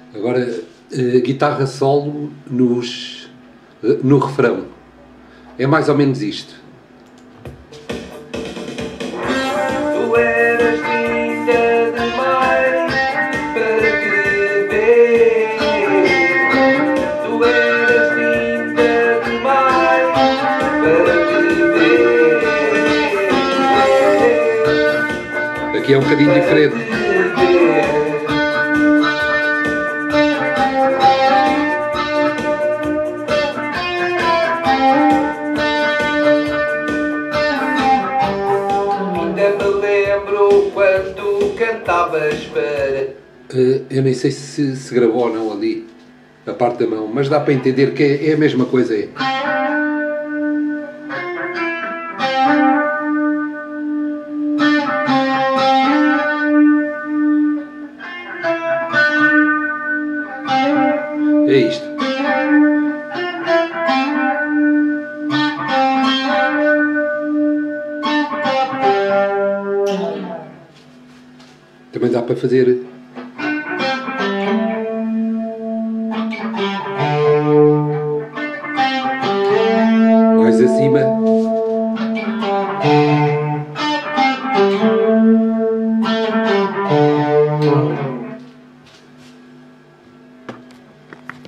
Agora, guitarra solo no refrão. É mais ou menos isto. Tu eras linda demais para te ver. Tu eras linda demais para te ver. Aqui é um bocadinho diferente. Ainda me lembro quando cantavas para... Eu nem sei se gravou ou não ali, a parte da mão, mas dá para entender que é a mesma coisa. É. É isto. Também dá para fazer